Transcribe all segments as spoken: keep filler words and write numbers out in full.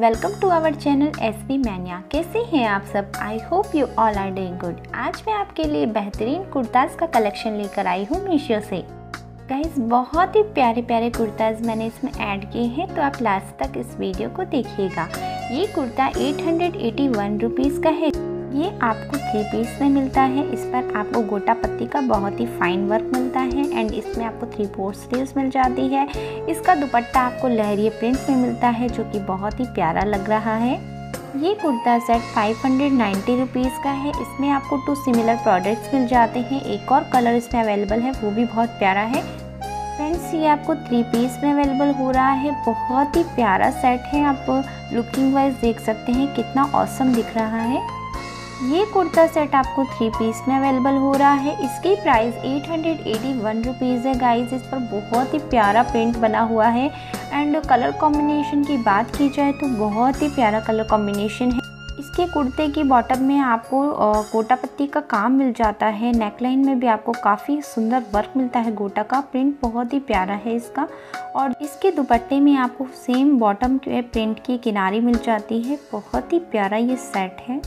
Welcome to our channel S B mania. कैसे हैं आप सब? I hope you all are doing good. आज मैं आपके लिए बेहतरीन कुर्ताज़ का कलेक्शन लेकर आई हूँ मीशो से। गाइस, बहुत ही प्यारे प्यारे कुर्ताज़ मैंने इसमें ऐड किए हैं, तो आप लास्ट तक इस वीडियो को देखिएगा। ये kurta eight hundred eighty one rupees का है। ये आपको थ्री पीस में मिलता है। इस पर आपको गोटा पत्ती का बहुत ही फाइन वर्क मिलता है एंड इसमें आपको थ्री फोर्थ स्लीव्स मिल जाती है। इसका दुपट्टा आपको लहरिया प्रिंट में मिलता है जो कि बहुत ही प्यारा लग रहा है। ये kurta set five hundred ninety rupees का है। इसमें आपको टू सिमिलर प्रोडक्ट्स मिल जाते हैं। एक और कलर इसमें अवेलेबल है, वो भी बहुत प्यारा है। फ्रेंड्स, ये आपको थ्री पीस में अवेलेबल हो रहा है। बहुत ही प्यारा सेट है। आप लुकिंग वाइज देख सकते हैं कितना ऑसम दिख रहा है। ये कुर्ता सेट आपको थ्री पीस में अवेलेबल हो रहा है। इसकी price eight hundred eighty one rupees है। गाइस, इस पर बहुत ही प्यारा प्रिंट बना हुआ है एंड कलर कॉम्बिनेशन की बात की जाए तो बहुत ही प्यारा कलर कॉम्बिनेशन है। इसके कुर्ते की बॉटम में आपको गोटा पत्ती का काम मिल जाता है। नेकलाइन में भी आपको काफ़ी सुंदर वर्क मिलता है। गोटा का प्रिंट बहुत ही प्यारा है इसका। और इसके दुपट्टे में आपको सेम बॉटम के प्रिंट की किनारी मिल जाती है। बहुत ही प्यारा ये सेट है।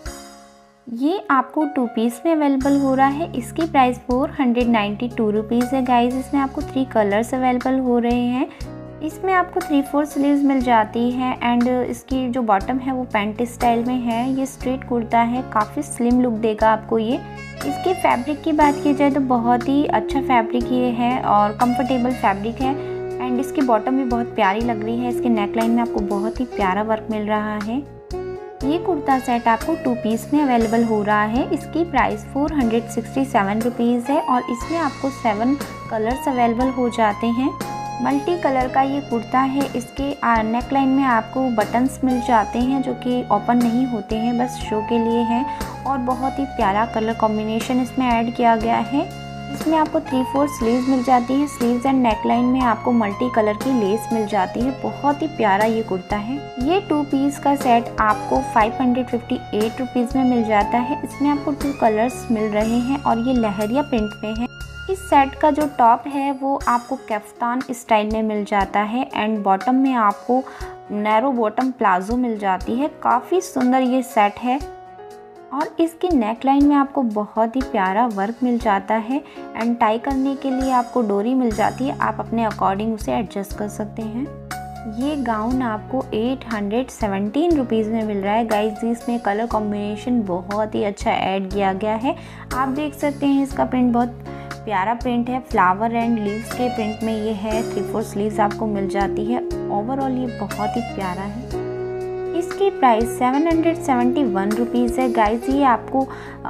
ये आपको टू पीस में अवेलेबल हो रहा है। इसकी price four hundred ninety two rupees है। गाइस, इसमें आपको थ्री कलर्स अवेलेबल हो रहे हैं। इसमें आपको थ्री फोर स्लीव्स मिल जाती है एंड इसकी जो बॉटम है वो पैंट स्टाइल में है। ये स्ट्रेट कुर्ता है, काफ़ी स्लिम लुक देगा आपको ये। इसके फैब्रिक की बात की जाए तो बहुत ही अच्छा फैब्रिक ये है और कंफर्टेबल फैब्रिक है एंड इसकी बॉटम भी बहुत प्यारी लग रही है। इसके नेकलाइन में आपको बहुत ही प्यारा वर्क मिल रहा है। ये कुर्ता सेट आपको टू पीस में अवेलेबल हो रहा है। इसकी price four hundred sixty seven rupees है और इसमें आपको सेवन कलर्स अवेलेबल हो जाते हैं। मल्टी कलर का ये कुर्ता है। इसके नेकलाइन में आपको बटन्स मिल जाते हैं जो कि ओपन नहीं होते हैं, बस शो के लिए हैं और बहुत ही प्यारा कलर कॉम्बिनेशन इसमें ऐड किया गया है। इसमें आपको थ्री फोर स्लीव्स मिल जाती है। स्लीव्स एंड नेकलाइन में आपको मल्टी कलर की लेस मिल जाती है। बहुत ही प्यारा ये कुर्ता है। ये टू पीस का सेट आपको five hundred fifty eight rupees में मिल जाता है। इसमें आपको टू कलर्स मिल रहे हैं और ये लहरिया प्रिंट में है। इस सेट का जो टॉप है वो आपको कैफ्तान स्टाइल में मिल जाता है एंड बॉटम में आपको नैरो बॉटम प्लाजो मिल जाती है। काफ़ी सुंदर ये सेट है और इसकी नेकलाइन में आपको बहुत ही प्यारा वर्क मिल जाता है एंड टाई करने के लिए आपको डोरी मिल जाती है। आप अपने अकॉर्डिंग उसे एडजस्ट कर सकते हैं। ये गाउन आपको एट हंड्रेड सेवेंटीन रुपीज़ में मिल रहा है। गाइस, इसमें कलर कॉम्बिनेशन बहुत ही अच्छा ऐड किया गया है। आप देख सकते हैं इसका प्रिंट बहुत प्यारा प्रिंट है। फ्लावर एंड लीव्स के प्रिंट में ये है। थ्री फोर स्लीव्स आपको मिल जाती है। ओवरऑल ये बहुत ही प्यारा है। इसकी price seven hundred seventy one rupees है। गाइस, ये आपको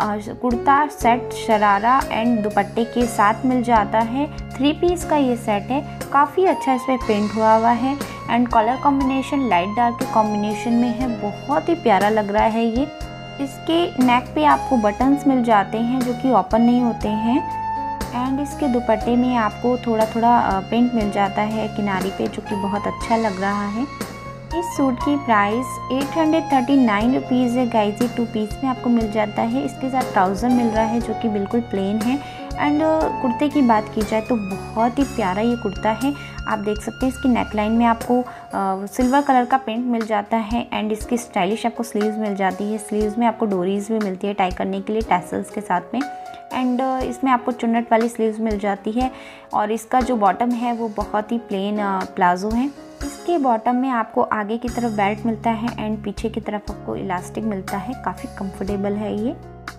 कुर्ता सेट शरारा एंड दुपट्टे के साथ मिल जाता है। थ्री पीस का ये सेट है। काफ़ी अच्छा इसमें प्रिंट हुआ हुआ है and colour combination light dark के कॉम्बिनेशन में है। बहुत ही प्यारा लग रहा है ये। इसके नेक पे आपको बटन्स मिल जाते हैं जो कि ओपन नहीं होते हैं एंड इसके दुपट्टे में आपको थोड़ा थोड़ा प्रिंट मिल जाता है किनारी पे, जो कि बहुत अच्छा लग रहा है। इस सूट की price eight hundred thirty nine rupees है। गाइस, ये टू पीस में आपको मिल जाता है। इसके साथ ट्राउज़र मिल रहा है जो कि बिल्कुल प्लेन है एंड कुर्ते की बात की जाए तो बहुत ही प्यारा ये कुर्ता है। आप देख सकते हैं इसकी नेकलाइन में आपको आ, सिल्वर कलर का प्रिंट मिल जाता है एंड इसकी स्टाइलिश आपको स्लीव्स मिल जाती है। स्लीव्स में आपको डोरीज भी मिलती है टाई करने के लिए टैसल्स के साथ में एंड इसमें आपको चुन्नट वाली स्लीव्स मिल जाती है और इसका जो बॉटम है वो बहुत ही प्लेन प्लाजो है। इसके बॉटम में आपको आगे की तरफ बेल्ट मिलता है एंड पीछे की तरफ आपको इलास्टिक मिलता है। काफ़ी कंफर्टेबल है ये।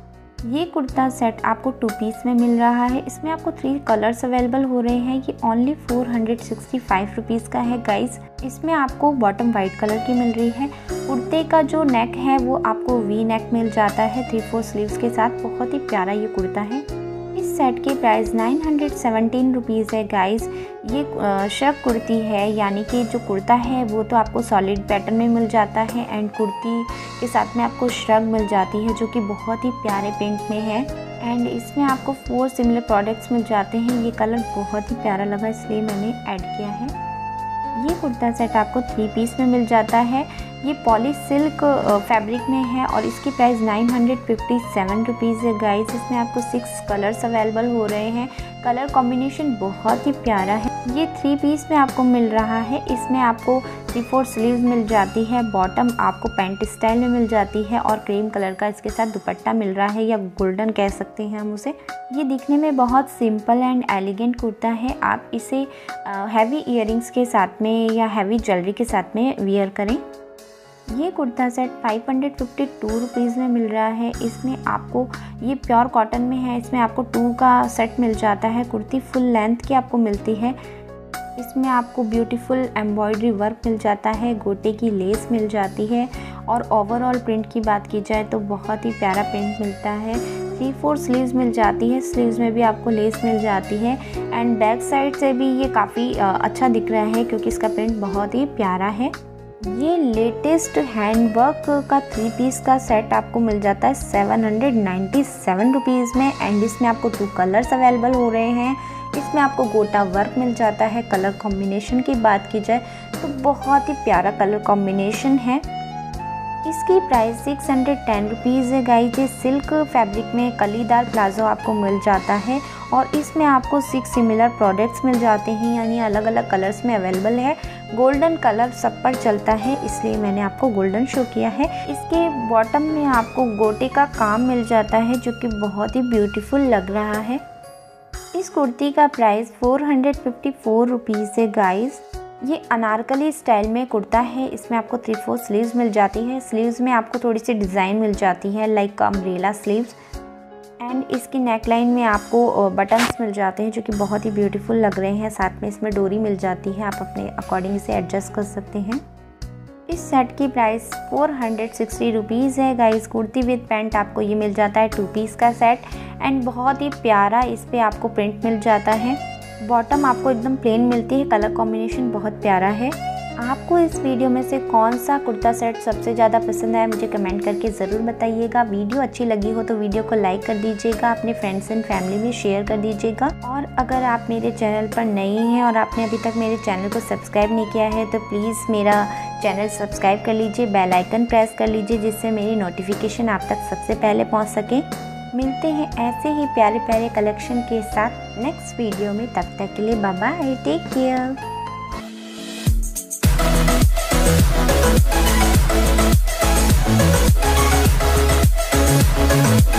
ये कुर्ता सेट आपको टू पीस में मिल रहा है। इसमें आपको थ्री कलर्स अवेलेबल हो रहे हैं। ये only four hundred sixty five rupees का है। गाइस, इसमें आपको बॉटम वाइट कलर की मिल रही है। कुर्ते का जो नेक है वो आपको वी नेक मिल जाता है थ्री फोर स्लीव्स के साथ। बहुत ही प्यारा ये कुर्ता है। इस सेट की price nine hundred seventeen rupees है। गाइस, ये श्रग कुर्ती है, यानी कि जो कुर्ता है वो तो आपको सॉलिड पैटर्न में मिल जाता है एंड कुर्ती के साथ में आपको श्रग मिल जाती है जो कि बहुत ही प्यारे प्रिंट में है एंड इसमें आपको फोर सिमिलर प्रोडक्ट्स मिल जाते हैं। ये कलर बहुत ही प्यारा लगा इसलिए मैंने ऐड किया है। ये कुर्ता सेट आपको थ्री पीस में मिल जाता है। ये पॉली सिल्क फैब्रिक में है और इसकी price nine hundred fifty seven rupees है। गाइस, इसमें आपको सिक्स कलर्स अवेलेबल हो रहे हैं। कलर कॉम्बिनेशन बहुत ही प्यारा है। ये थ्री पीस में आपको मिल रहा है। इसमें आपको थ्री फोर स्लीव्स मिल जाती है। बॉटम आपको पैंट स्टाइल में मिल जाती है और क्रीम कलर का इसके साथ दुपट्टा मिल रहा है या गोल्डन कह सकते हैं हम उसे। ये दिखने में बहुत सिंपल एंड एलिगेंट कुर्ता है। आप इसे हैवी इयररिंग्स के साथ में या हैवी ज्वेलरी के साथ में वियर करें। ये kurta set five hundred fifty two rupees में मिल रहा है। इसमें आपको ये प्योर कॉटन में है। इसमें आपको टू का सेट मिल जाता है। कुर्ती फुल लेंथ की आपको मिलती है। इसमें आपको ब्यूटीफुल एम्ब्रॉयडरी वर्क मिल जाता है, गोटे की लेस मिल जाती है और ओवरऑल प्रिंट की बात की जाए तो बहुत ही प्यारा प्रिंट मिलता है। थ्री फोर स्लीव्स मिल जाती है, स्लीव्स में भी आपको लेस मिल जाती है एंड बैक साइड से भी ये काफ़ी अच्छा दिख रहा है क्योंकि इसका प्रिंट बहुत ही प्यारा है। ये लेटेस्ट हैंडवर्क का थ्री पीस का सेट आपको मिल जाता है seven hundred ninety seven rupees में एंड इसमें आपको टू कलर्स अवेलेबल हो रहे हैं। इसमें आपको गोटा वर्क मिल जाता है। कलर कॉम्बिनेशन की बात की जाए तो बहुत ही प्यारा कलर कॉम्बिनेशन है। इसकी price six hundred ten rupees है गाइस। ये सिल्क फैब्रिक में कलीदार प्लाजो आपको मिल जाता है और इसमें आपको सिक्स सिमिलर प्रोडक्ट्स मिल जाते हैं, यानी अलग अलग कलर्स में अवेलेबल है। गोल्डन कलर सब पर चलता है इसलिए मैंने आपको गोल्डन शो किया है। इसके बॉटम में आपको गोटे का काम मिल जाता है जो कि बहुत ही ब्यूटीफुल लग रहा है। इस कुर्ती का price four hundred fifty four rupees है गाइस। ये अनारकली स्टाइल में कुर्ता है। इसमें आपको थ्री फोर स्लीव्स मिल जाती है। स्लीव्स में आपको थोड़ी सी डिज़ाइन मिल जाती है लाइक अम्ब्रेला स्लीव्स एंड इसकी नेकलाइन में आपको बटन्स मिल जाते हैं जो कि बहुत ही ब्यूटीफुल लग रहे हैं। साथ में इसमें डोरी मिल जाती है, आप अपने अकॉर्डिंग इसे एडजस्ट कर सकते हैं। इस सेट की price four hundred sixty rupees है गाइस। कुर्ती विद पैंट आपको ये मिल जाता है टू पीस का सेट एंड बहुत ही प्यारा इस पे आपको प्रिंट मिल जाता है। बॉटम आपको एकदम प्लेन मिलती है। कलर कॉम्बिनेशन बहुत प्यारा है। आपको इस वीडियो में से कौन सा कुर्ता सेट सबसे ज़्यादा पसंद आया मुझे कमेंट करके ज़रूर बताइएगा। वीडियो अच्छी लगी हो तो वीडियो को लाइक कर दीजिएगा, अपने फ्रेंड्स एंड फैमिली में शेयर कर दीजिएगा। और अगर आप मेरे चैनल पर नए हैं और आपने अभी तक मेरे चैनल को सब्सक्राइब नहीं किया है तो प्लीज़ मेरा चैनल सब्सक्राइब कर लीजिए, बेल आइकन प्रेस कर लीजिए जिससे मेरी नोटिफिकेशन आप तक सबसे पहले पहुँच सके। मिलते हैं ऐसे ही प्यारे प्यारे कलेक्शन के साथ नेक्स्ट वीडियो में। तब तक के लिए बाय बाय, टेक केयर।